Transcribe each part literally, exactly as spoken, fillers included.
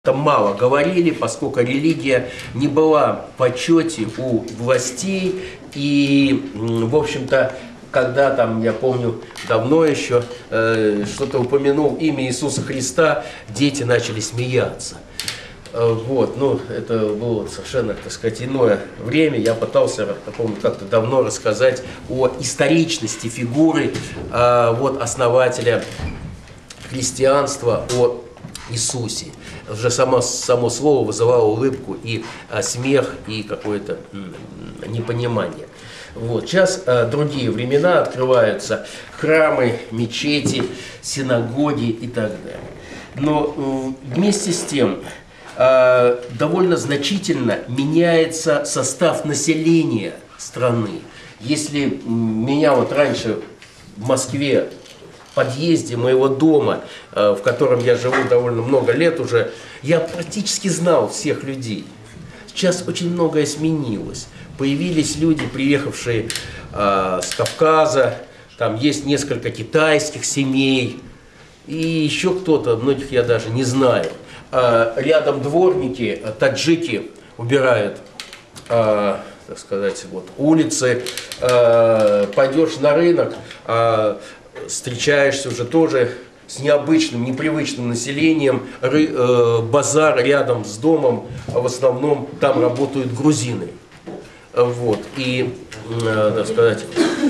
Это мало говорили, поскольку религия не была в почете у властей. И, в общем-то, когда там, я помню, давно еще э, что-то упомянул имя Иисуса Христа, дети начали смеяться. Э, вот, ну, это было совершенно, так сказать, иное время. Я пытался, я помню, как-то давно рассказать о историчности фигуры э, вот, основателя христианства, о Иисусе. Уже само, само слово вызывало улыбку и а, смех, и какое-то непонимание. Вот. Сейчас а, другие времена, открываются храмы, мечети, синагоги и так далее. Но э, вместе с тем э, довольно значительно меняется состав населения страны. Если меня вот раньше в Москве, в подъезде моего дома, в котором я живу довольно много лет уже, я практически знал всех людей. Сейчас очень многое сменилось. Появились люди, приехавшие э, с Кавказа, там есть несколько китайских семей, и еще кто-то, многих я даже не знаю. Э, рядом дворники, таджики убирают, э, так сказать, вот, улицы, э, пойдешь на рынок, э, встречаешься уже тоже с необычным, непривычным населением, ры, э, базар рядом с домом, а в основном там работают грузины. Вот. И, э, так сказать,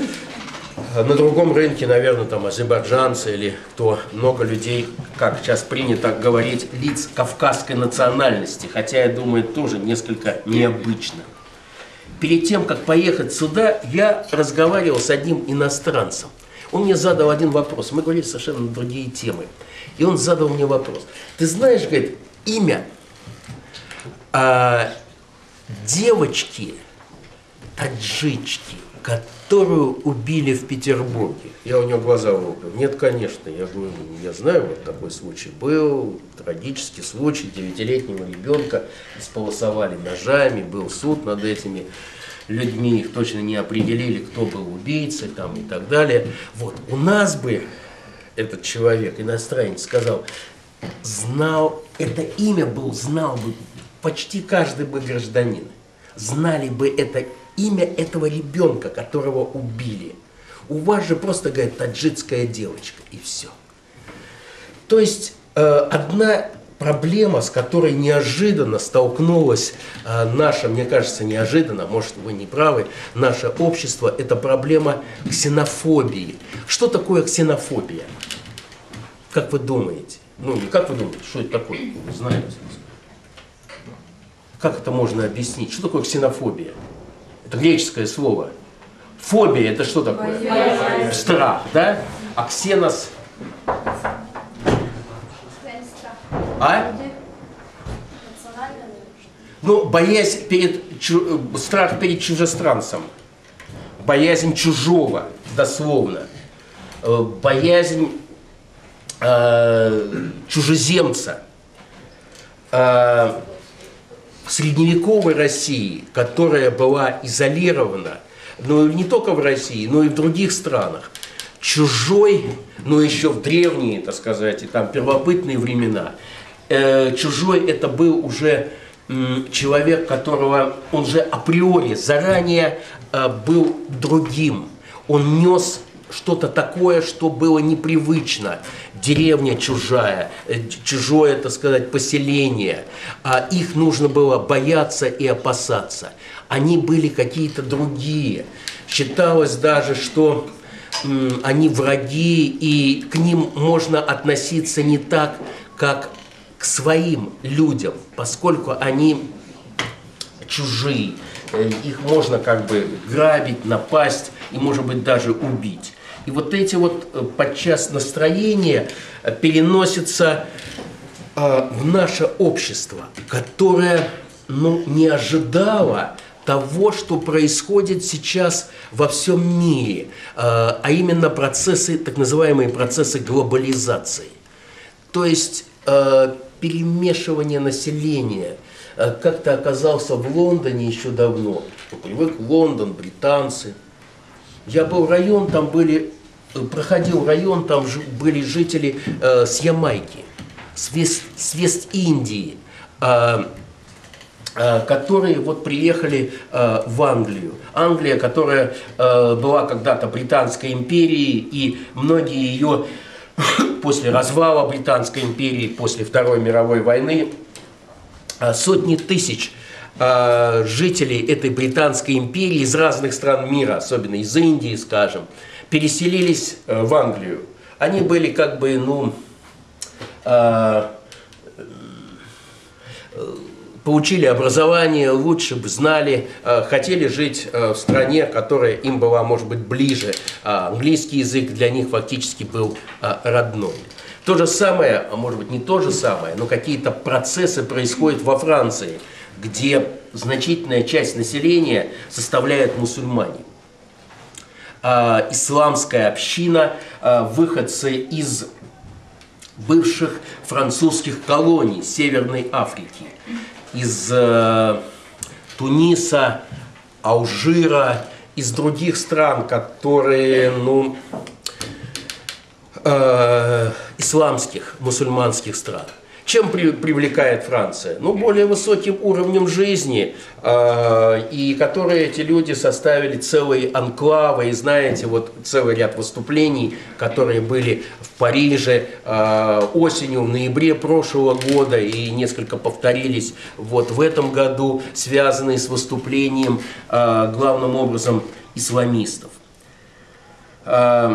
на другом рынке, наверное, там азербайджанцы или кто, много людей, как сейчас принято говорить, лиц кавказской национальности, хотя, я думаю, это тоже несколько необычно. Перед тем, как поехать сюда, я разговаривал с одним иностранцем. Он мне задал один вопрос. Мы говорили совершенно на другие темы. И он задал мне вопрос. Ты знаешь, говорит, имя а, девочки, таджички, которую убили в Петербурге? Я у него глаза вылупил. Нет, конечно. Я говорю, я знаю, вот такой случай был. Трагический случай. Девятилетнего ребенка исполосовали ножами. Был суд над этими людьми, их точно не определили, кто был убийцей там, и так далее. Вот. У нас бы этот человек, иностранец, сказал, знал, это имя был, знал бы почти каждый бы гражданин. Знали бы это имя этого ребенка, которого убили. У вас же просто, говорит, таджикская девочка, и все. То есть, э, одна проблема, с которой неожиданно столкнулась э, наша, мне кажется, неожиданно, может, вы не правы, наше общество, это проблема ксенофобии. Что такое ксенофобия? Как вы думаете? Ну, не как вы думаете, что это такое? Вы знаете. Как это можно объяснить? Что такое ксенофобия? Это греческое слово. Фобия – это что такое? Боязнь. Страх, да? А ксенос… А? Ну, боязнь перед, чу, страх перед чужестранцем, боязнь чужого, дословно, боязнь э, чужеземца. Э, в средневековой России, которая была изолирована, ну, не только в России, но и в других странах, чужой, но еще в древние, так сказать, и там первобытные времена, чужой это был уже человек, которого он же априори заранее был другим. Он нес что-то такое, что было непривычно. Деревня чужая, чужое, так сказать, поселение. Их нужно было бояться и опасаться. Они были какие-то другие. Считалось даже, что они враги, и к ним можно относиться не так, как к своим людям, поскольку они чужие, их можно как бы грабить, напасть и, может быть, даже убить. И вот эти вот подчас настроения переносятся э, в наше общество, которое, ну, не ожидало того, что происходит сейчас во всем мире, э, а именно процессы, так называемые процессы глобализации. То есть э, перемешивание населения. Как-то оказался в Лондоне еще давно. Привык в Лондон, британцы. Я был в район, там были, проходил район, там были жители э, с Ямайки. с, Вест, с Вест-Индии, э, э, которые вот приехали э, в Англию. Англия, которая э, была когда-то Британской империей, и многие ее после развала Британской империи, после Второй мировой войны, э, сотни тысяч э, жителей этой Британской империи из разных стран мира, особенно из Индии, скажем, переселились э, в Англию. Они были как бы, ну, э, получили образование, лучше бы знали, э, хотели жить э, в стране, которая им была, может быть, ближе. А английский язык для них фактически был э, родной. То же самое, а может быть не то же самое, но какие-то процессы происходят во Франции, где значительная часть населения составляют мусульмане. Э, исламская община, э, выходцы из бывших французских колоний Северной Африки, из э, Туниса, Алжира, из других стран, которые, ну, э, исламских, мусульманских стран. Чем при, привлекает Франция? Ну, более высоким уровнем жизни, э, и которые эти люди составили целые анклавы, и знаете, вот целый ряд выступлений, которые были в Париже э, осенью, в ноябре прошлого года, и несколько повторились вот в этом году, связанные с выступлением э, главным образом исламистов. Э,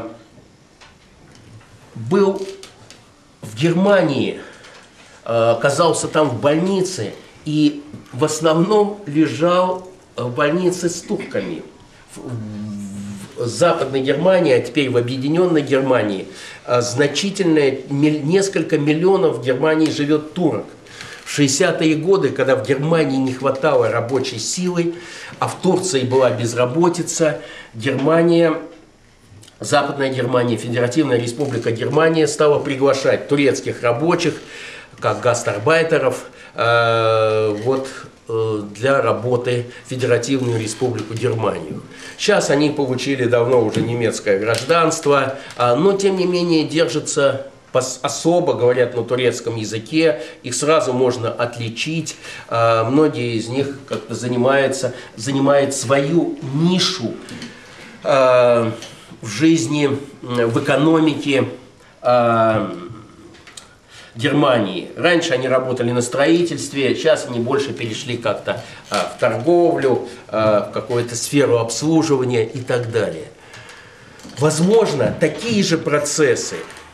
был в Германии, оказался там в больнице и в основном лежал в больнице с турками. В Западной Германии, а теперь в Объединенной Германии, значительное, несколько миллионов в Германии живет турок. В шестидесятые годы, когда в Германии не хватало рабочей силы, а в Турции была безработица, Германия, Западная Германия, Федеративная Республика Германия стала приглашать турецких рабочих, как гастарбайтеров, э, вот, э, для работы в Федеративную Республику Германию. Сейчас они получили давно уже немецкое гражданство, э, но тем не менее держатся особо, говорят на турецком языке, их сразу можно отличить. Э, многие из них как-то занимаются, занимают свою нишу э, в жизни, в экономике э, Германии. Раньше они работали на строительстве, сейчас они больше перешли как-то а, в торговлю, а, в какую-то сферу обслуживания и так далее. Возможно, такие же процессы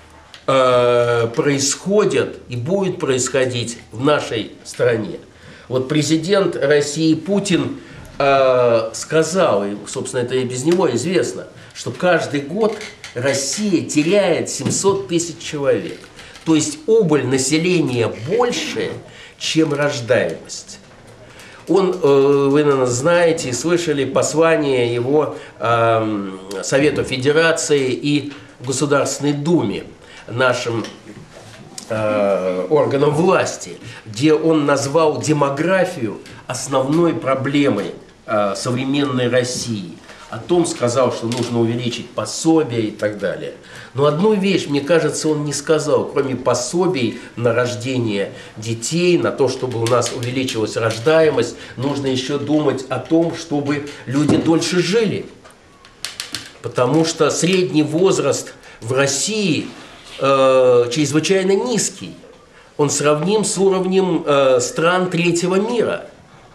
а, происходят и будут происходить в нашей стране. Вот президент России Путин а, сказал, и, собственно, это и без него известно, что каждый год Россия теряет семьсот тысяч человек. То есть убыль населения больше, чем рождаемость. Он, вы, наверное, знаете и слышали послание его э, Совету Федерации и Государственной Думе, нашим э, органам власти, где он назвал демографию основной проблемой э, современной России. О том сказал, что нужно увеличить пособия и так далее. Но одну вещь, мне кажется, он не сказал. Кроме пособий на рождение детей, на то, чтобы у нас увеличилась рождаемость, нужно еще думать о том, чтобы люди дольше жили. Потому что средний возраст в России э, чрезвычайно низкий. Он сравним с уровнем э, стран третьего мира.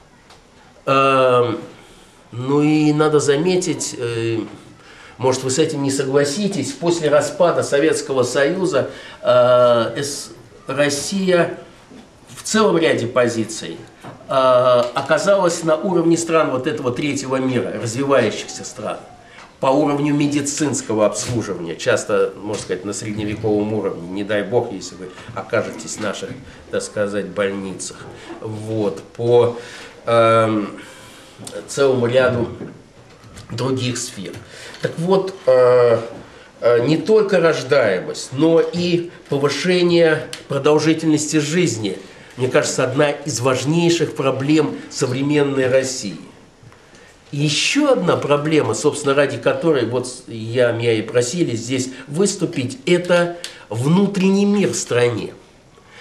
Э, Ну и надо заметить, э, может, вы с этим не согласитесь, после распада Советского Союза э, Россия в целом ряде позиций э, оказалась на уровне стран вот этого третьего мира, развивающихся стран, по уровню медицинского обслуживания, часто, можно сказать, на средневековом уровне, не дай бог, если вы окажетесь в наших, так сказать, больницах, вот, по э, целому ряду других сфер. Так вот, э, э, не только рождаемость, но и повышение продолжительности жизни, мне кажется, одна из важнейших проблем современной России. И еще одна проблема, собственно, ради которой вот я, меня и просили здесь выступить, это внутренний мир в стране.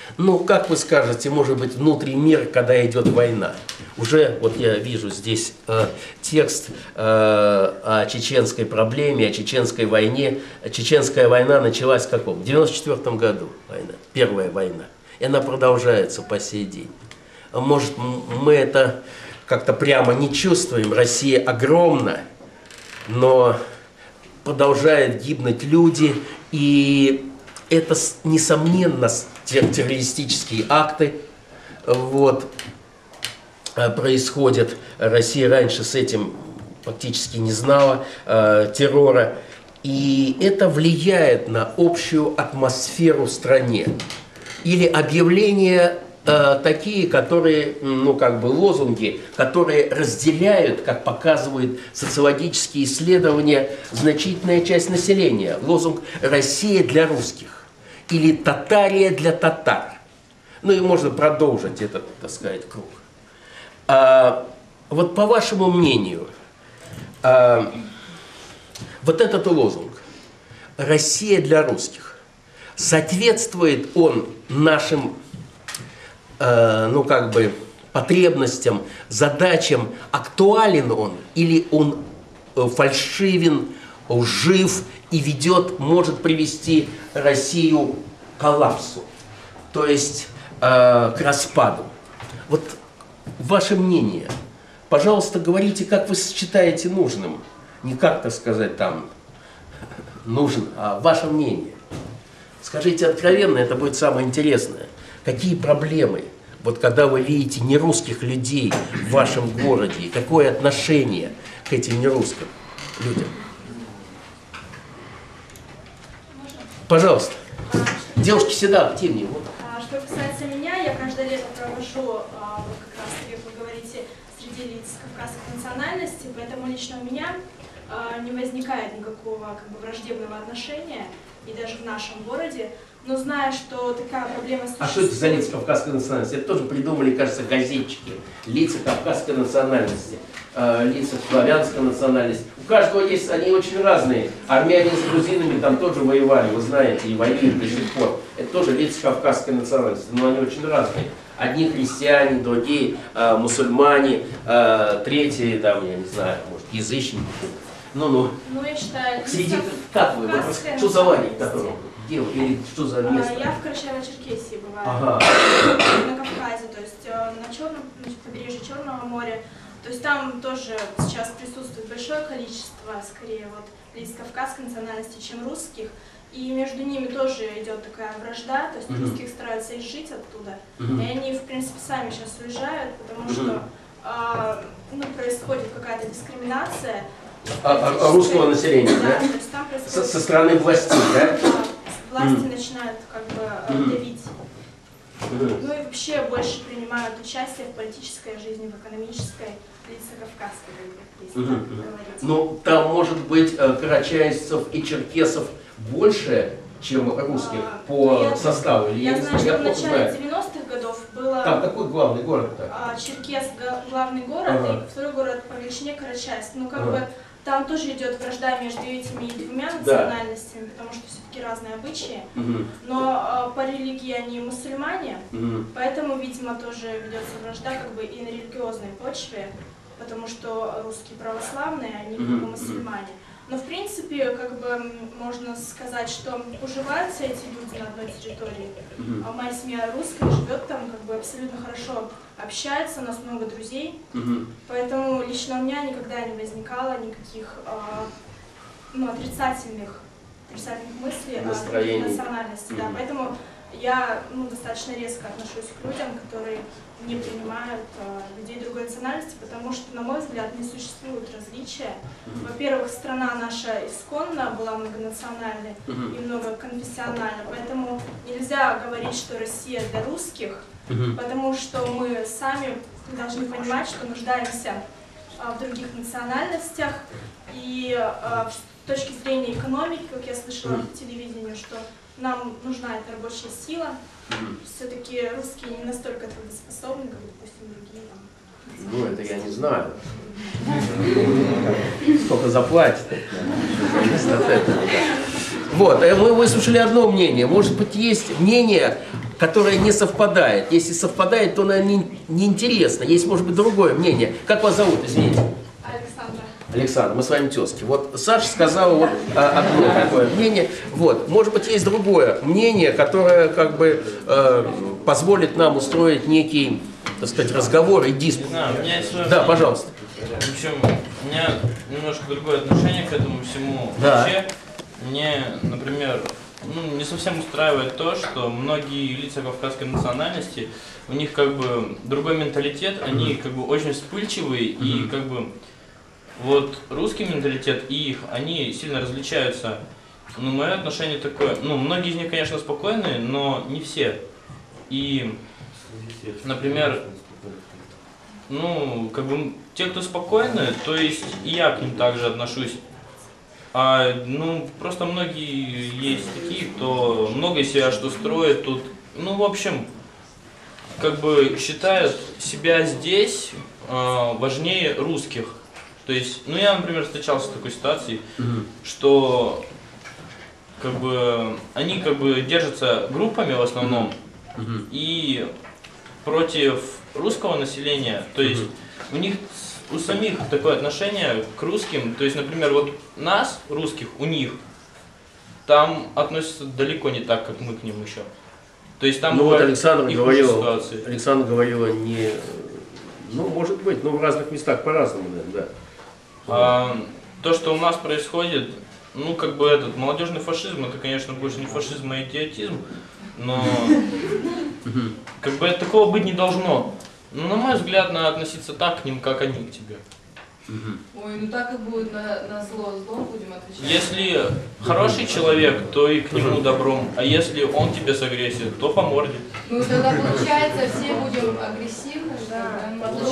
Ну, как вы скажете, может быть, внутренний мир, когда идет война? Уже, вот я вижу здесь э, текст э, о чеченской проблеме, о чеченской войне. Чеченская война началась в каком? В девяносто четвёртом году война, первая война. И она продолжается по сей день. Может, мы это как-то прямо не чувствуем. Россия огромна, но продолжают гибнуть люди. И это, несомненно, террористические акты. Вот. Происходит. Россия раньше с этим фактически не знала э, террора. И это влияет на общую атмосферу в стране. Или объявления э, такие, которые, ну как бы лозунги, которые разделяют, как показывают социологические исследования, значительная часть населения. Лозунг «Россия для русских» или «Татария для татар». Ну и можно продолжить этот, так сказать, круг. А, вот по вашему мнению, а, вот этот лозунг «Россия для русских», соответствует он нашим, а, ну как бы, потребностям, задачам, актуален он, или он фальшивен, лжив и ведет, может привести Россию к коллапсу, то есть а, к распаду? Вот ваше мнение. Пожалуйста, говорите, как вы считаете нужным. Не как, так сказать, там, нужен, а ваше мнение. Скажите откровенно, это будет самое интересное. Какие проблемы, вот когда вы видите нерусских людей в вашем городе, и какое отношение к этим нерусским людям? Пожалуйста. Девушки всегда активнее. Вот. Что касается меня, я каждое лето провожу, а, вот как раз, как вы говорите, среди лиц кавказской национальности, поэтому лично у меня а, не возникает никакого как бы враждебного отношения, и даже в нашем городе, но зная, что такая проблема существует... А что это за лица кавказской национальности? Это тоже придумали, кажется, газетчики. Лица кавказской национальности, э, лица славянской национальности. У каждого есть, они очень разные. Армяне с грузинами там тоже воевали, вы знаете, и воюют до сих пор. Это тоже лица кавказской национальности, но они очень разные. Одни христиане, другие э, мусульмане, э, третьи, там, я не знаю, может, язычники. Ну-ну. Ну, я считаю, среди, как вы, что за лагерь, который делал, или что за место? Я в Карачаево-Черкесии бываю, ага. на Кавказе, то есть на Черном, на побережье Черного моря. То есть там тоже сейчас присутствует большое количество, скорее, вот, лиц кавказской национальности, чем русских. И между ними тоже идет такая вражда, то есть uh-huh. русских стараются изжить оттуда. Uh-huh. И они, в принципе, сами сейчас уезжают, потому uh-huh. что э, ну, происходит какая-то дискриминация. А, а, русского населения, да? Да, то есть там происходит... со, со стороны властей, да? Да, власти mm. начинают как бы mm. давить. Mm. Ну и вообще больше принимают участие в политической жизни, в экономической, лица кавказской, если mm. так говорить. Ну, там может быть карачаевцев и черкесов больше, чем русских а, по я, составу? Или я, я знаю, что в начале знаю. девяностых годов было... Там какой главный город-то? А, Черкес главный город, ага. и второй город по величине Карачаевск. Ну как ага. бы там тоже идет вражда между этими двумя национальностями, да. потому что все-таки разные обычаи. Угу. Но а, по религии они мусульмане, угу. поэтому, видимо, тоже ведется вражда как бы и на религиозной почве, потому что русские православные, они как бы мусульмане. Но в принципе, как бы можно сказать, что уживаются эти люди на одной территории. Mm-hmm. А моя семья русская, живет там, как бы абсолютно хорошо общается, у нас много друзей. Mm-hmm. Поэтому лично у меня никогда не возникало никаких а, ну, отрицательных, отрицательных мыслей о национальности. Mm-hmm. Да. Поэтому я ну, достаточно резко отношусь к людям, которые не принимают а, людей другой национальности, потому что, на мой взгляд, не существует различия. Mm-hmm. Во-первых, страна наша исконно была многонациональной mm-hmm. и многоконфессиональной, поэтому нельзя говорить, что Россия для русских, mm-hmm. потому что мы сами должны понимать, что нуждаемся а, в других национальностях. И а, с точки зрения экономики, как я слышала mm-hmm. по телевидению, что нам нужна эта рабочая сила. Mm-hmm. Все-таки русские не настолько трудоспособны, как, допустим, другие там. Ну, это я не знаю. Сколько заплатят. Вот, мы выслушали одно мнение. Может быть, есть мнение которое не совпадает. Если совпадает, то оно не, неинтересно. Есть, может быть, другое мнение. Как вас зовут, извините? Александра. Александр, мы с вами тезки. Вот Саша сказала вот а, одно такое мнение. Вот, может быть, есть другое мнение, которое как бы э, позволит нам устроить некий, так сказать, разговор и диспут. Да, у меня есть свое Да, мнение. пожалуйста. В общем, у меня немножко другое отношение к этому всему. Да. Вообще, мне, например, ну, не совсем устраивает то, что многие лица кавказской национальности, у них как бы другой менталитет, они как бы очень вспыльчивые, и как бы вот русский менталитет и их, они сильно различаются. Ну, мое отношение такое, ну, многие из них, конечно, спокойные, но не все. И, например, ну, как бы, те, кто спокойны, то есть и я к ним также отношусь. А, ну, просто многие есть такие, кто много из себя что строит тут. Ну, в общем, как бы считают себя здесь э, важнее русских. То есть, ну, я, например, встречался с такой ситуацией, mm-hmm. что как бы они как бы держатся группами в основном mm-hmm. и против русского населения, то есть mm-hmm. у них у самих такое отношение к русским, то есть, например, вот нас, русских, у них, там относятся далеко не так, как мы к ним еще. То есть там ну вот Александр говорил, ситуации. Александр говорила не, ну может быть, но в разных местах по-разному, да. А, то, что у нас происходит, ну как бы этот молодежный фашизм, это, конечно, больше не фашизм, а идиотизм, но как бы такого быть не должно. Ну, на мой взгляд, надо относиться так к ним, как они к тебе. Ой, ну так и будет, на, на зло зло будем отвечать. Если хороший человек, то и к нему добром, а если он тебе согресит, то по морде. Ну тогда получается, все будем агрессивны, да?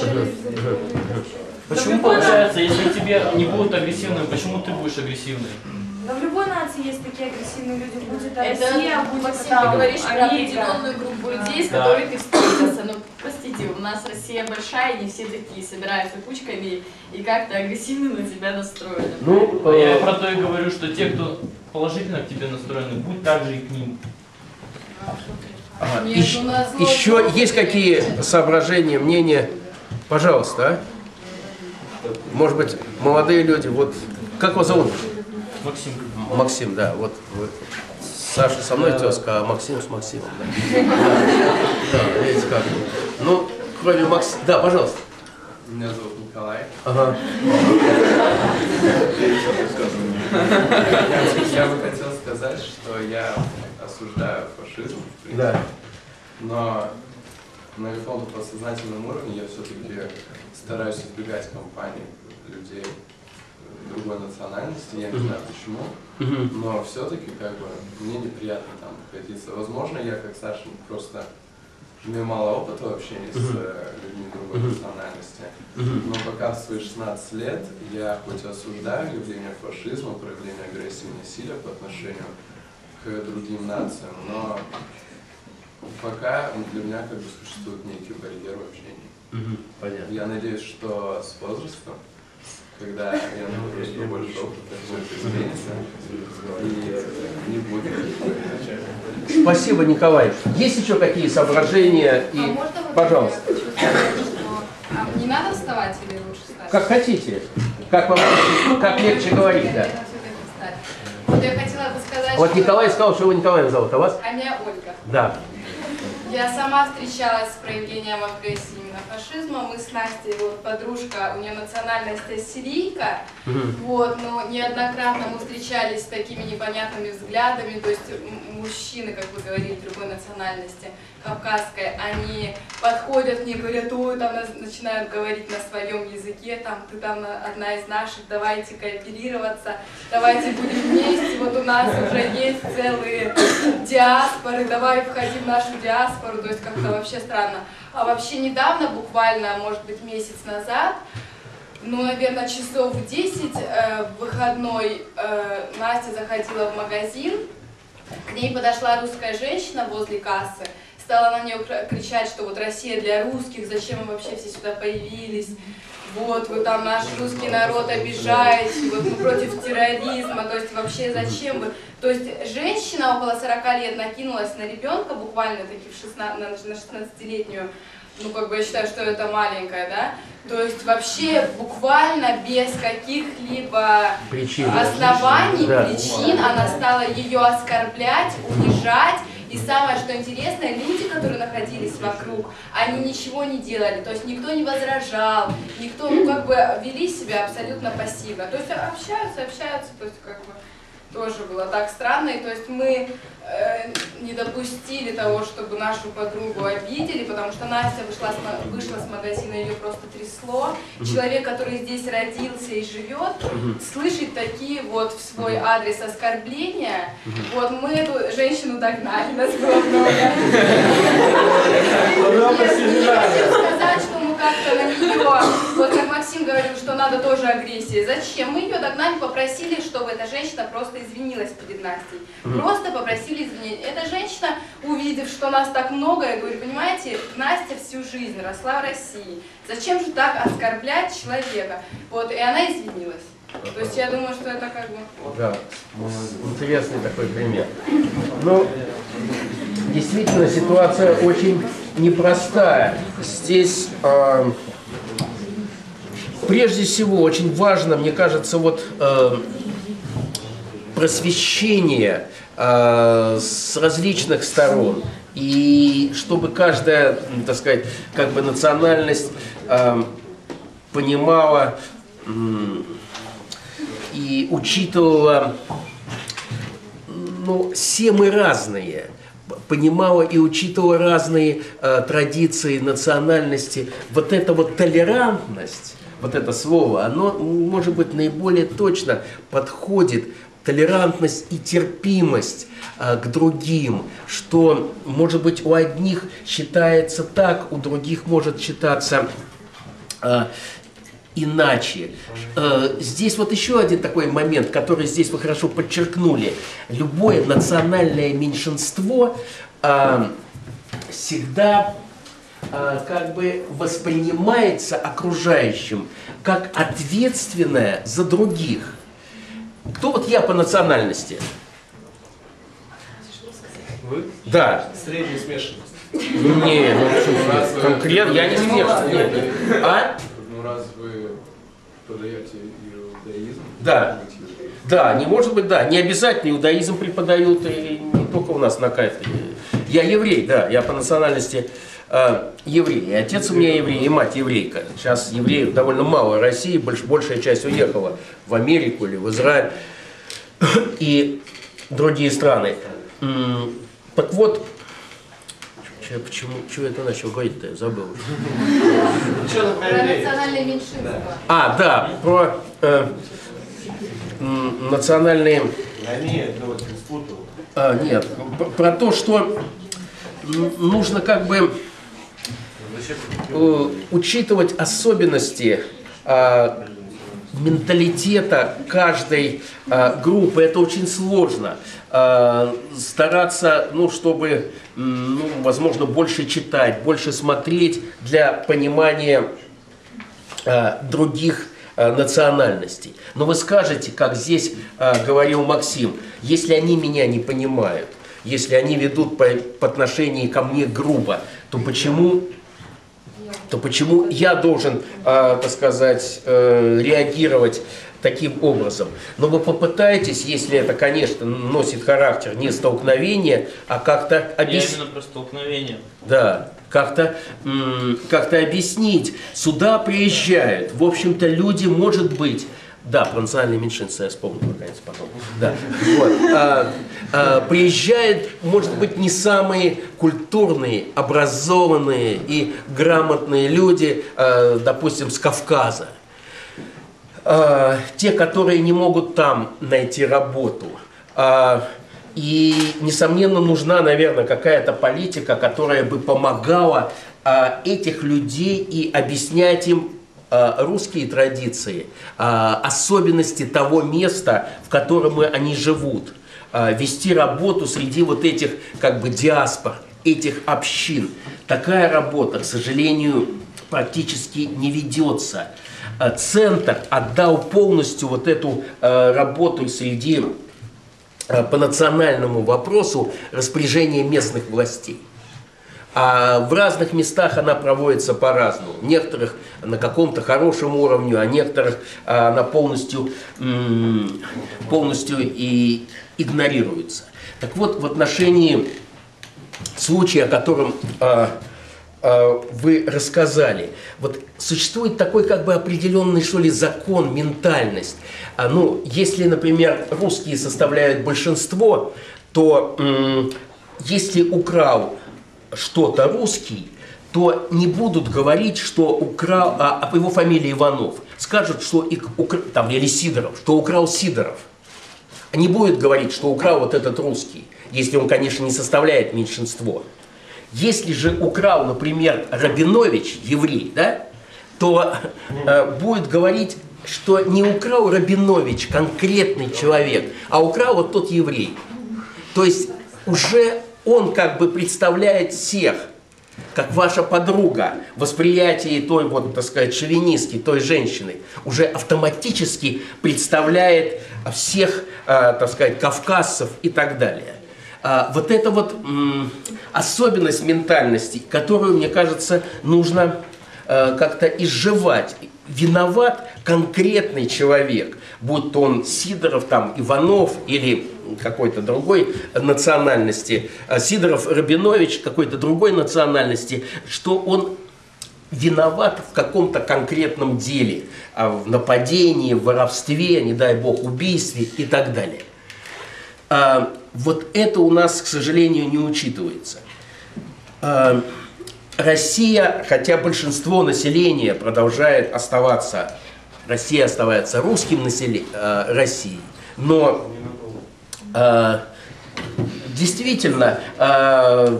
Почему получается, если тебе не будут агрессивными, почему ты будешь агрессивной? Да в любой нации есть такие агрессивные люди, будь это Это, Россия, будь Максим, это там ты говоришь про Америка. определенную группу людей, с Да. которой ты встретился. Ну, простите, у нас Россия большая, и не все такие собираются кучками и как-то агрессивно на тебя настроены. Ну, А я э, про то и говорю, что те, кто положительно к тебе настроены, будь так же и к ним. ага. Нет, Еще, у нас зло еще зло есть будет. какие соображения, мнения? Пожалуйста, а? Может быть, молодые люди, вот, как вас зовут? Максим. Максим, да, вот, вот. Саша со мной тезка, а Максим с Максимом. Да, да, видите как. Ну, кроме Максима, да, пожалуйста. Меня зовут Николай. Ага. Я бы хотел сказать, что я осуждаю фашизм, в принципе, Да. но на каком-то подсознательном уровне я все-таки стараюсь избегать компаний людей другой национальности, я не знаю почему, но все-таки как бы мне неприятно там находиться. Возможно, я как Саша просто имею мало опыта в общении с людьми другой национальности, но пока в свои шестнадцать лет я хоть осуждаю явление фашизма, проявление агрессии и насилия по отношению к другим нациям, но пока для меня как бы существует некий барьер в общении. Понятно. Я надеюсь, что с возрастом, когда я наберусь побольше опыта, все это изменится и не будет. Спасибо, Николай. Есть еще какие соображения? И... А можно вот Пожалуйста. я хочу сказать, что а, не надо вставать или лучше встать? Как хотите. Как вам как легче говорить, да. Вот я хотела бы сказать, Вот что... Николай сказал, что его Николаем зовут, а вас? А меня Ольга. Да. Я сама встречалась с проявлением агрессии именно фашизма. Мы с Настей, вот подружка, у нее национальность ассирийка, вот, но неоднократно мы встречались с такими непонятными взглядами, то есть мужчины, как вы говорили, другой национальности, кавказской, они подходят к ней, говорят, ой, там начинают говорить на своем языке, там, ты там одна из наших, давайте кооперироваться, давайте будем вместе, вот у нас уже есть целые диаспоры, давай входи в нашу диаспору, то есть как-то вообще странно. А вообще недавно, буквально, может быть, месяц назад, ну, наверное, часов в десять э, в выходной э, Настя заходила в магазин, к ней подошла русская женщина возле кассы стала на нее кричать, что вот Россия для русских, зачем вы вообще все сюда появились, вот вы там наш русский народ обижаете, вот мы против терроризма, то есть вообще зачем вы... То есть женщина около сорока лет накинулась на ребенка, буквально таки в шестнадцать, на шестнадцатилетнюю, ну как бы я считаю, что это маленькая, да, то есть вообще буквально без каких-либо оснований, да. причин она стала ее оскорблять, унижать. И самое, что интересно, люди, которые находились вокруг, они ничего не делали, то есть никто не возражал, никто, ну, как бы вели себя абсолютно пассивно. То есть общаются, общаются, то есть как бы тоже было так странно. И то есть мы э, не допустили того, чтобы нашу подругу обидели, потому что Настя вышла с, вышла с магазина, ее просто трясло. Человек, который здесь родился и живет, слышит такие вот в свой адрес оскорбления. Вот мы эту женщину догнали, нас было много. Не хотим сказать, что мы как-то на нее, вот как Максим говорил, что надо тоже агрессия. Зачем? Мы ее догнали, попросили, чтобы эта женщина просто извинилась перед Настей. Просто попросили извинения. Эта женщина, увидев, что нас так много, я говорю, понимаете, Настя всю жизнь росла в России. Зачем же так оскорблять человека? Вот, и она извинилась. То есть я думаю, что это как бы... Да, интересный такой пример. Ну, действительно, ситуация очень непростая. Здесь, э, прежде всего, очень важно, мне кажется, вот э, просвещение э, с различных сторон. И чтобы каждая, так сказать, как бы национальность э, понимала э, и учитывала, ну, все мы разные, понимала и учитывала разные э, традиции, национальности. Вот эта вот толерантность, вот это слово, оно, может быть, наиболее точно подходит. Толерантность и терпимость э, к другим, что, может быть, у одних считается так, у других может считаться э, иначе. Э, здесь вот еще один такой момент, который здесь вы хорошо подчеркнули. Любое национальное меньшинство э, всегда э, как бы воспринимается окружающим как ответственное за других. Кто вот я по национальности? Вы? Да. Средняя смешанность. Не, ну конкретно я не смешанный. А? Ну раз вы подаете иудаизм. Да. Да, не может быть, да. Не обязательно иудаизм преподают, и не только у нас на кафедре. Я еврей, да, я по национальности э, еврей. И отец у меня еврей, и мать еврейка. Сейчас евреев довольно мало в России, больш, большая часть уехала в Америку или в Израиль и другие страны. Так вот, че, почему, чего это начал говорить-то, я забыл. Про национальное меньшинство. А, да, про э, национальные... Нет, ну вот спутал. А, нет, про, про то, что нужно как бы э, учитывать особенности э, менталитета каждой э, группы. Это очень сложно. Э, стараться, ну, чтобы, ну, возможно, больше читать, больше смотреть для понимания э, других э, национальностей. Но вы скажете, как здесь э, говорил Максим, если они меня не понимают, если они ведут по, по отношению ко мне грубо, то почему... то почему я должен, э, так сказать, э, реагировать таким образом? Но вы попытаетесь, если это, конечно, носит характер не столкновения, а как-то объяснить. Я именно про столкновение. Да, как-то как-то объяснить. Сюда приезжают, в общем-то, люди, может быть, да, про национальные меньшинства я вспомнил, наконец, потом. Да. Вот. А, а, приезжают, может быть, не самые культурные, образованные и грамотные люди, а, допустим, с Кавказа. А, те, которые не могут там найти работу. А, и, несомненно, нужна, наверное, какая-то политика, которая бы помогала а, этих людей и объяснять им русские традиции, особенности того места, в котором они живут, вести работу среди вот этих как бы диаспор. этих общин такая работа, к сожалению, практически не ведется. Центр отдал полностью вот эту работу среди по национальному вопросу распоряжения местных властей. А в разных местах она проводится по-разному. В некоторых на каком-то хорошем уровне, а некоторых она полностью, полностью и игнорируется. Так вот, в отношении случая, о котором а, а, вы рассказали, вот существует такой как бы определенный, что ли, закон, ментальность. А, ну, если, например, русские составляют большинство, то м, если украл что-то русский, то не будут говорить, что украл, а, а его фамилия Иванов. Скажут, что и, укра, там, или Сидоров, что украл Сидоров. Не будет говорить, что украл вот этот русский, если он, конечно, не составляет меньшинство. Если же украл, например, Рабинович, еврей, да, то э, будет говорить, что не украл Рабинович, конкретный человек, а украл вот тот еврей. То есть уже он как бы представляет всех, как ваша подруга, восприятие той, вот, так сказать, шовинистки, той женщины, уже автоматически представляет всех, э, так сказать, кавказцев и так далее. А вот это вот м, особенность ментальности, которую, мне кажется, нужно э, как-то изживать. Виноват конкретный человек, будь то он Сидоров, там, Иванов или какой-то другой национальности, Сидоров, Рабинович какой-то другой национальности, что он виноват в каком-то конкретном деле, в нападении, в воровстве, не дай бог, убийстве и так далее. Вот это у нас, к сожалению, не учитывается. Россия, хотя большинство населения продолжает оставаться, Россия оставается русским населением, Россией, но э, действительно э,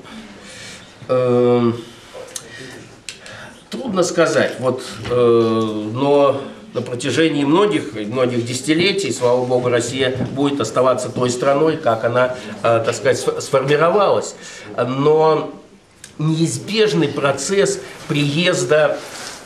э, трудно сказать, вот, э, но на протяжении многих, многих десятилетий, слава богу, Россия будет оставаться той страной, как она, э, так сказать, сформировалась. Но неизбежный процесс приезда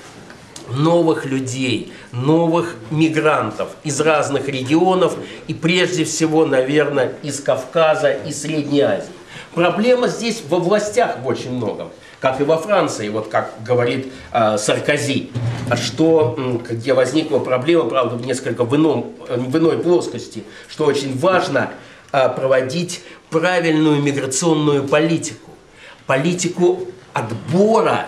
новых людей, новых мигрантов из разных регионов и прежде всего, наверное, из Кавказа и Средней Азии. Проблема здесь во властях в очень многом, как и во Франции, вот как говорит э, Саркози, что где возникла проблема, правда, несколько в, ином, в иной плоскости, что очень важно э, проводить правильную миграционную политику. Политику отбора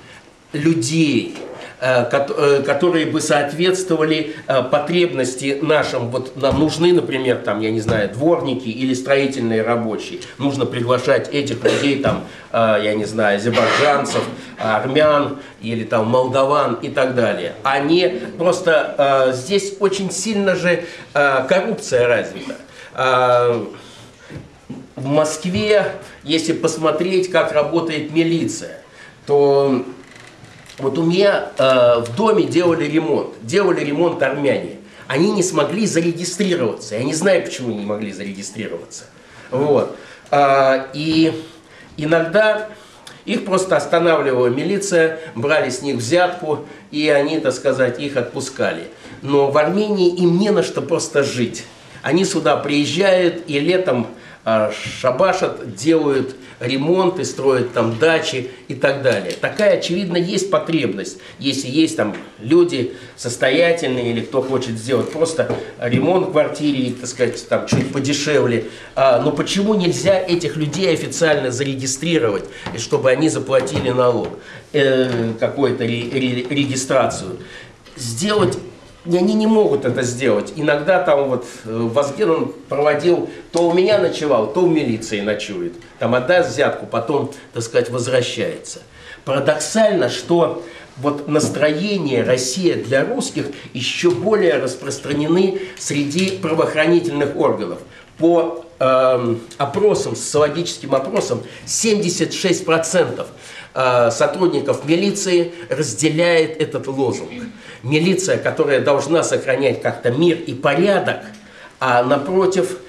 людей, которые бы соответствовали потребности нашим. Вот нам нужны, например, там, я не знаю, дворники или строительные рабочие. Нужно приглашать этих людей, там, я не знаю, азербайджанцев, армян или там молдаван и так далее. Они просто здесь очень сильно же коррупция развита. В Москве, если посмотреть, как работает милиция, то вот у меня э, в доме делали ремонт, делали ремонт армяне. Они не смогли зарегистрироваться. Я не знаю, почему не могли зарегистрироваться. Вот. А, и иногда их просто останавливала милиция, брали с них взятку, и они, так сказать, их отпускали. Но в Армении им не на что просто жить. Они сюда приезжают и летом шабашат, делают ремонты, строят там дачи и так далее. Такая, очевидно, есть потребность. Если есть там люди состоятельные или кто хочет сделать просто ремонт в квартире, так сказать, там чуть подешевле. А, но почему нельзя этих людей официально зарегистрировать, и чтобы они заплатили налог, э, какую-то ре, ре, регистрацию? Сделать... Они не могут это сделать. Иногда там вот Вазген он проводил, то у меня ночевал, то в милиции ночует. Там отдаст взятку, потом, так сказать, возвращается. Парадоксально, что вот настроения «Россия для русских» еще более распространены среди правоохранительных органов. По э, опросам, социологическим опросам, семьдесят шесть процентов сотрудников милиции разделяет этот лозунг. Милиция, которая должна сохранять как-то мир и порядок, а напротив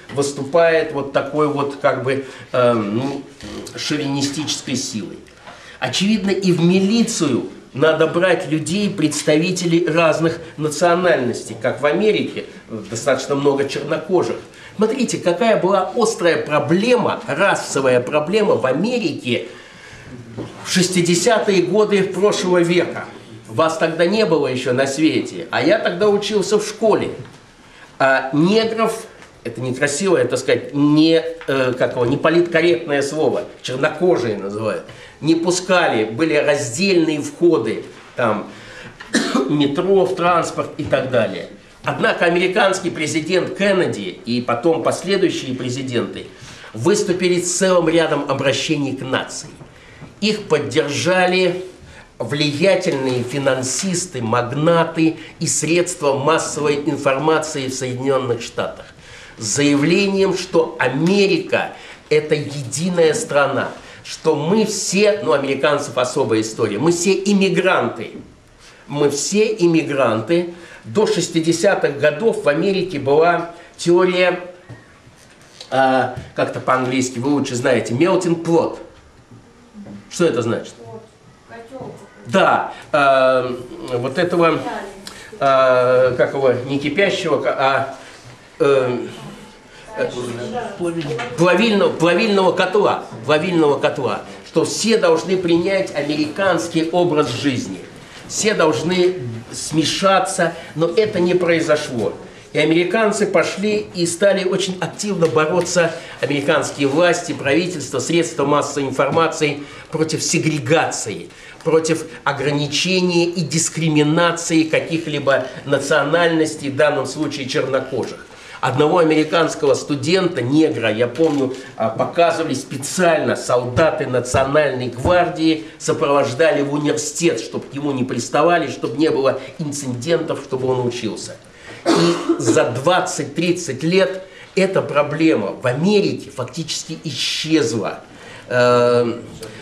выступает вот такой вот как бы э, ну, шовинистической силой. Очевидно, и в милицию надо брать людей, представителей разных национальностей, как в Америке, достаточно много чернокожих. Смотрите, какая была острая проблема, расовая проблема в Америке в шестидесятые годы прошлого века. Вас тогда не было еще на свете, а я тогда учился в школе. А негров, это некрасивое, так сказать, не, э, как его, не политкорректное слово, чернокожие называют, не пускали, были раздельные входы, там, метро, в транспорт и так далее. Однако американский президент Кеннеди и потом последующие президенты выступили с целым рядом обращений к нации. Их поддержали влиятельные финансисты, магнаты и средства массовой информации в Соединенных Штатах с заявлением, что Америка – это единая страна, что мы все, ну, американцев особая история, мы все иммигранты. Мы все иммигранты. До шестидесятых годов в Америке была теория, э, как-то по-английски, вы лучше знаете, melting pot. Что это значит? Да, э, вот этого, э, как его, не кипящего, а э, э, плавильного, плавильного котла, плавильного котла, что все должны принять американский образ жизни, все должны смешаться, но это не произошло. И американцы пошли и стали очень активно бороться, американские власти, правительство, средства массовой информации, против сегрегации, против ограничения и дискриминации каких-либо национальностей, в данном случае чернокожих. Одного американского студента, негра, я помню, показывали специально, солдаты национальной гвардии сопровождали в университет, чтобы к нему не приставали, чтобы не было инцидентов, чтобы он учился. И за двадцать-тридцать лет эта проблема в Америке фактически исчезла. Э,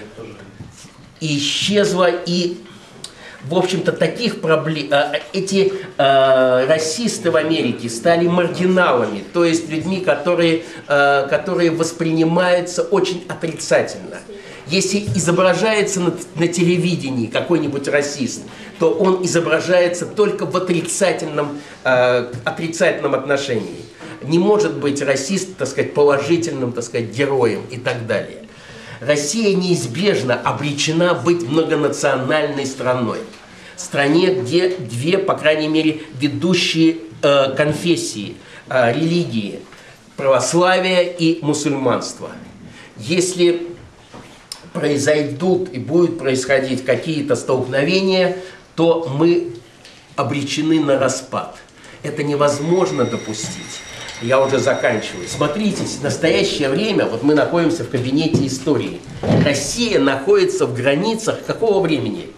исчезла и, в общем-то, таких проблем, э, эти э, расисты в Америке стали маргиналами, то есть людьми, которые, э, которые воспринимаются очень отрицательно. Если изображается на, на телевидении какой-нибудь расист, то он изображается только в отрицательном, э, отрицательном отношении. Не может быть расист, так сказать, положительным, так сказать, героем и так далее. Россия неизбежно обречена быть многонациональной страной. Стране, где две, по крайней мере, ведущие э, конфессии, э, религии, православие и мусульманство. Если произойдут и будут происходить какие-то столкновения, то мы обречены на распад. Это невозможно допустить. Я уже заканчиваю. Смотрите, в настоящее время, вот мы находимся в кабинете истории. Россия находится в границах какого времени?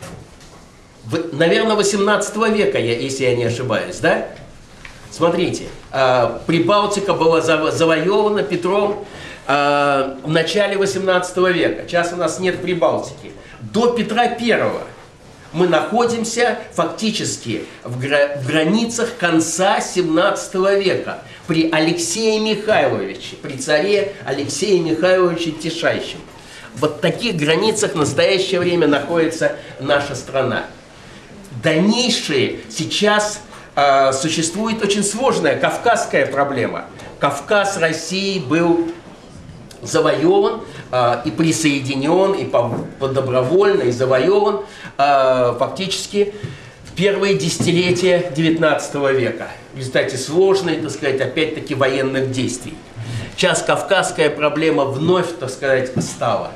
В, наверное, восемнадцатого века, если я не ошибаюсь, да? Смотрите, Прибалтика была завоевана Петром в начале восемнадцатого века. Сейчас у нас нет Прибалтики. До Петра Первого мы находимся фактически в, гра в границах конца семнадцатого века при Алексее Михайловиче, при царе Алексее Михайловиче Тишайшем. Вот в таких границах в настоящее время находится наша страна. Дальнейшие сейчас э, существует очень сложная кавказская проблема. Кавказ России был завоеван э, и присоединен, и по, по добровольно, и завоеван э, фактически в первые десятилетия девятнадцатого века. В результате сложной, так сказать, опять-таки военных действий. Сейчас кавказская проблема вновь, так сказать, стала.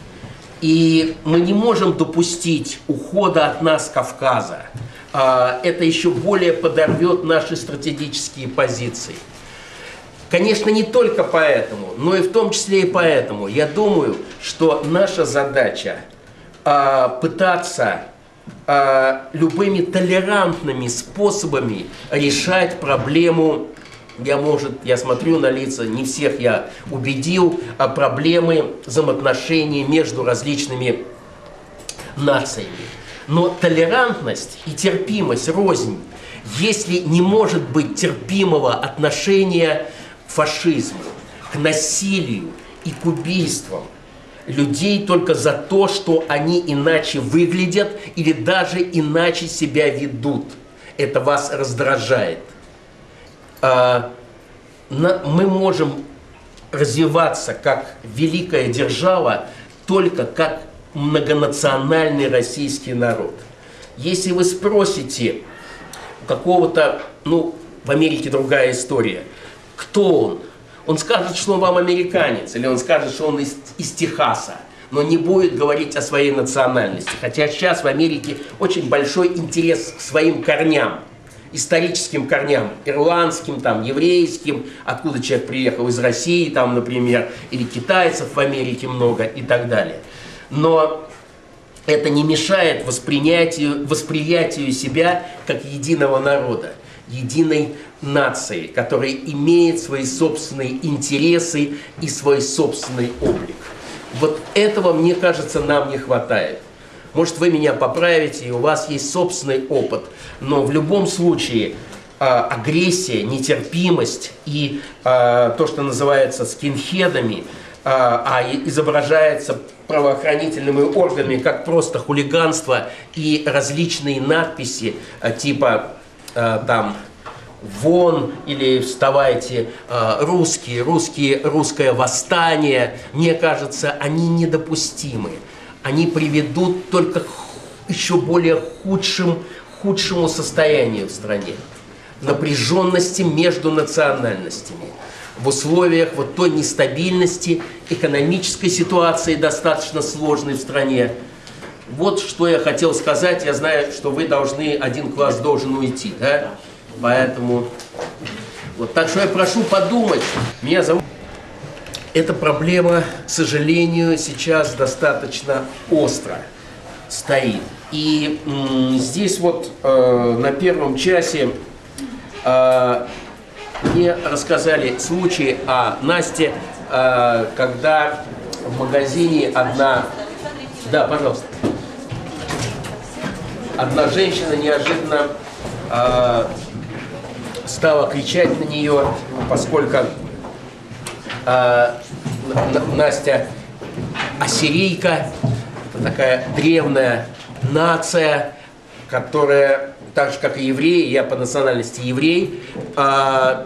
И мы не можем допустить ухода от нас Кавказа. Э, это еще более подорвет наши стратегические позиции. Конечно, не только поэтому, но и в том числе и поэтому. Я думаю, что наша задача э, пытаться э, любыми толерантными способами решать проблему, я, может, я смотрю на лица, не всех я убедил, а проблемы взаимоотношений между различными нациями. Но толерантность и терпимость рознь. Если не может быть терпимого отношения фашизму, к насилию и к убийствам людей только за то, что они иначе выглядят или даже иначе себя ведут. Это вас раздражает. Мы можем развиваться как великая держава только как многонациональный российский народ. Если вы спросите какого-то, ну, в Америке другая история, кто он? Он скажет, что он вам американец, или он скажет, что он из, из Техаса, но не будет говорить о своей национальности. Хотя сейчас в Америке очень большой интерес к своим корням, историческим корням, ирландским, там, еврейским, откуда человек приехал, из России, там, например, или китайцев в Америке много и так далее. Но это не мешает восприятию, восприятию себя как единого народа, единой нации, которая имеет свои собственные интересы и свой собственный облик. Вот этого, мне кажется, нам не хватает. Может, вы меня поправите, и у вас есть собственный опыт, но в любом случае агрессия, нетерпимость и то, что называется скинхедами, а изображается правоохранительными органами как просто хулиганство и различные надписи типа там «Вон» или «Вставайте, русские», «Русские», «Русское восстание», мне кажется, они недопустимы. Они приведут только к еще более худшим, худшему состоянию в стране. Напряженности между национальностями. В условиях вот той нестабильности, экономической ситуации достаточно сложной в стране. Вот что я хотел сказать. Я знаю, что вы должны, один класс должен уйти, да? Поэтому, вот, так что я прошу подумать. Меня зовут... Эта проблема, к сожалению, сейчас достаточно остро стоит. И м, здесь вот э, на первом часе э, мне рассказали случай о Насте, э, когда в магазине одна... Да, пожалуйста. Одна женщина неожиданно э, стала кричать на нее, поскольку э, Настя ассирийка, это такая древняя нация, которая, так же как и евреи, я по национальности еврей, э,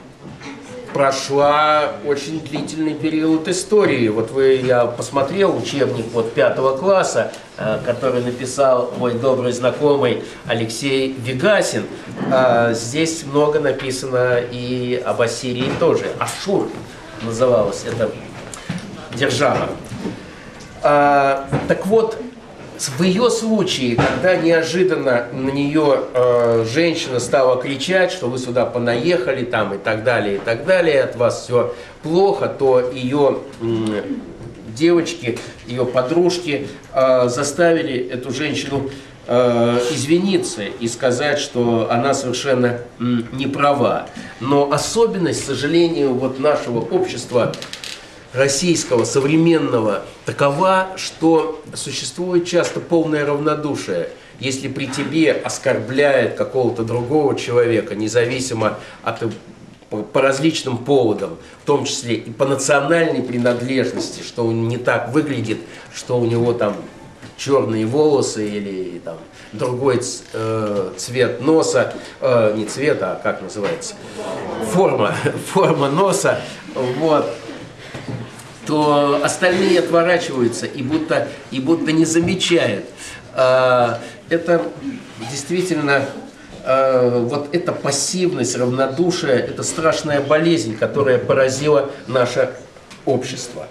прошла очень длительный период истории. Вот вы, я посмотрел учебник вот пятого класса, э, который написал мой добрый знакомый Алексей Вегасин. Э, здесь много написано и об Ассирии тоже. Ашур называлась эта держава. Э, так вот, в ее случае, когда неожиданно на нее э, женщина стала кричать, что вы сюда понаехали там и так далее, и так далее, от вас все плохо, то ее э, девочки, ее подружки э, заставили эту женщину э, извиниться и сказать, что она совершенно э, не права. Но особенность, к сожалению, вот нашего общества российского, современного, такова, что существует часто полное равнодушие. Если при тебе оскорбляет какого-то другого человека, независимо от, по, по различным поводам, в том числе и по национальной принадлежности, что он не так выглядит, что у него там черные волосы или там другой э, цвет носа, э, не цвет, а как называется, форма, форма носа, вот, то остальные отворачиваются и будто, и будто не замечают. Это действительно, вот эта пассивность, равнодушие, это страшная болезнь, которая поразила наше общество.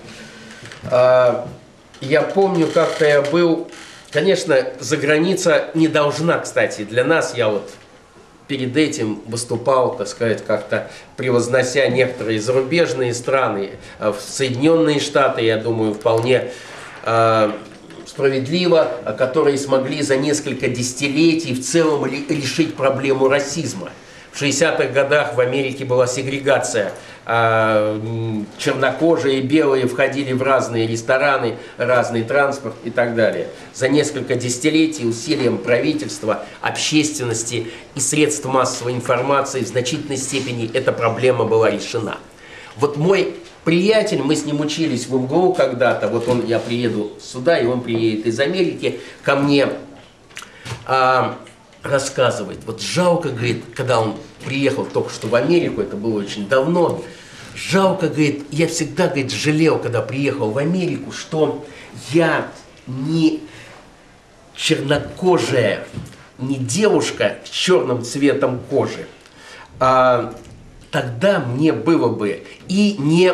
Я помню, как-то я был, конечно, за граница не должна, кстати, для нас, я вот перед этим выступал, так сказать, как-то превознося некоторые зарубежные страны. В Соединенные Штаты, я думаю, вполне э, справедливо, которые смогли за несколько десятилетий в целом решить проблему расизма. В шестидесятых годах в Америке была сегрегация. Чернокожие и белые входили в разные рестораны, разный транспорт и так далее. За несколько десятилетий усилием правительства, общественности и средств массовой информации в значительной степени эта проблема была решена. Вот мой приятель, мы с ним учились в эм гэ у когда-то, вот он, я приеду сюда, и он приедет из Америки ко мне а, рассказывать. Вот жалко, говорит, когда он приехал только что в Америку, это было очень давно, жалко, говорит, я всегда, говорит, жалел, когда приехал в Америку, что я не чернокожая, не девушка с черным цветом кожи. А, тогда мне было бы и не,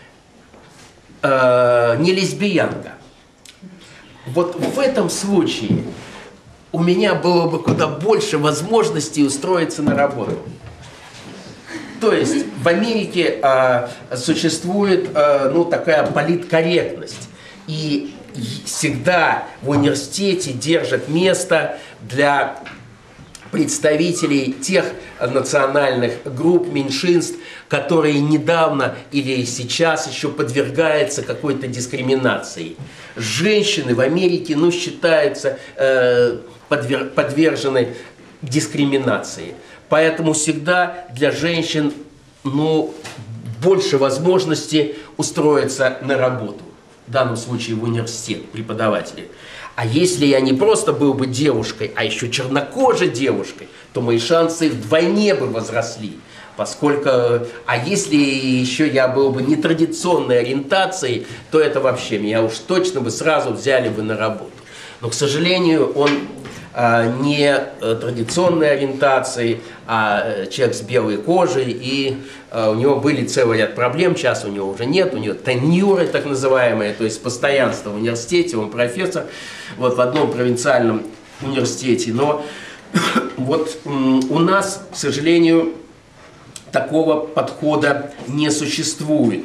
а, не лесбиянка. Вот в этом случае у меня было бы куда больше возможностей устроиться на работу. То есть в Америке а, существует а, ну, такая политкорректность. И всегда в университете держат место для представителей тех национальных групп, меньшинств, которые недавно или сейчас еще подвергаются какой-то дискриминации. Женщины в Америке, ну, считаются э, подвер, подвержены дискриминации. Поэтому всегда для женщин, ну, больше возможностей устроиться на работу. В данном случае в университет, преподаватели. А если я не просто был бы девушкой, а еще чернокожей девушкой, то мои шансы вдвойне бы возросли. Поскольку, а если еще я был бы нетрадиционной ориентацией, то это вообще меня уж точно бы сразу взяли бы на работу. Но, к сожалению, он а, не традиционной ориентации, а человек с белой кожей, и а, у него были целый ряд проблем, сейчас у него уже нет, у него тенюры так называемые, то есть постоянство в университете, он профессор вот, в одном провинциальном университете. Но вот у нас, к сожалению, такого подхода не существует.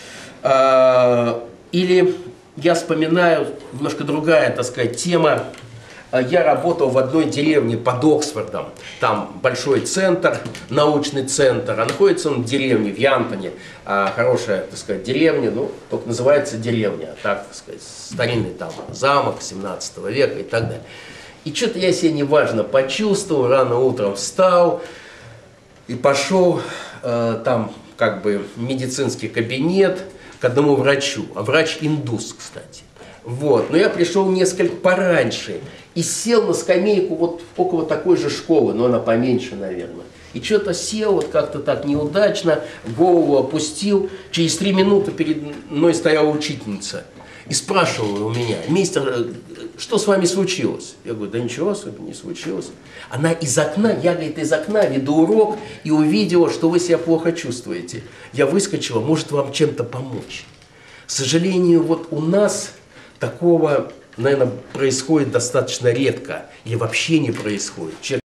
Или я вспоминаю, немножко другая, так сказать, тема. Я работал в одной деревне под Оксфордом. Там большой центр, научный центр, а находится он в деревне, в Янтоне. Хорошая, так сказать, деревня, ну, только называется деревня, а так, так сказать, старинный там замок семнадцатого века и так далее. И что-то я себя неважно почувствовал, рано утром встал и пошел э, там как бы медицинский кабинет к одному врачу, а врач индус, кстати. Вот, но я пришел несколько пораньше и сел на скамейку вот около такой же школы, но она поменьше, наверное. И что-то сел вот как-то так неудачно, голову опустил. Через три минуты перед мной стояла учительница и спрашивала у меня: мистер, что с вами случилось? Я говорю: да ничего особенно не случилось. Она из окна, я, говорит, из окна веду урок и увидела, что вы себя плохо чувствуете. Я выскочила, может вам чем-то помочь. К сожалению, вот у нас такого, наверное, происходит достаточно редко или вообще не происходит.